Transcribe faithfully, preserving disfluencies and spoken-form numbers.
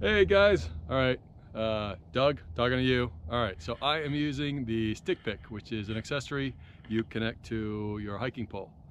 Hey guys, all right, uh, Doug, talking to you. All right, so I am using the stick pick, which is an accessory you connect to your hiking pole.